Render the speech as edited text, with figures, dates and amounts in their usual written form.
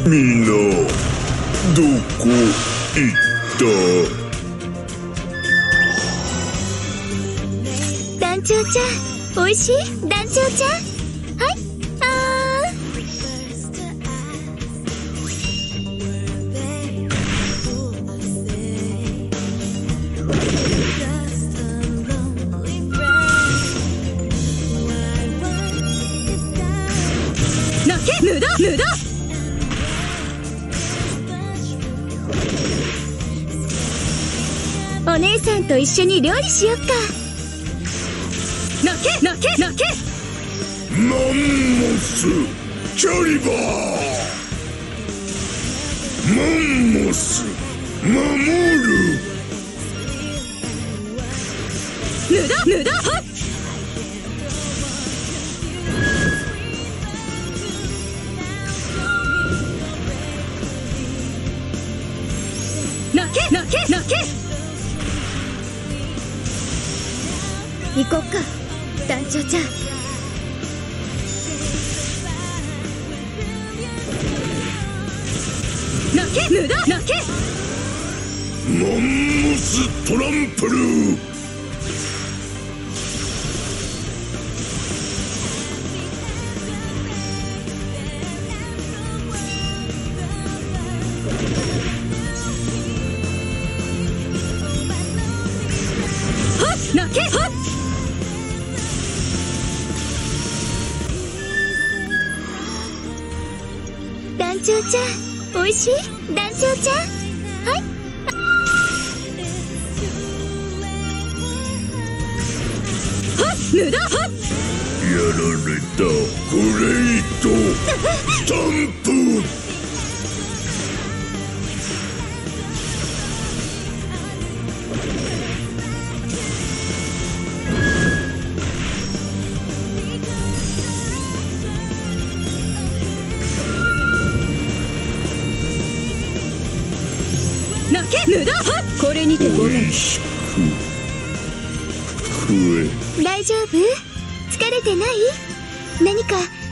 みんなどこ行った？ 団長ちゃん、おいしい？団長ちゃん、はい、無駄無駄。お姉さんと一緒に料理しよっか。泣け泣け泣け。 マンモスキャリバー、マンモス守る。 無駄無駄。はっ、泣け泣け泣け。行こっか、団長ちゃん。泣け無駄泣け。 マンモストランプル。 泣けはっ。団長ちゃん、おいしい？団長ちゃん、はい。はっ、無駄はっ。 やられた。グレイトスタンプ。 泣け無駄はっ。これにてごめん。 おいしく食え。 大丈夫？疲れてない？何か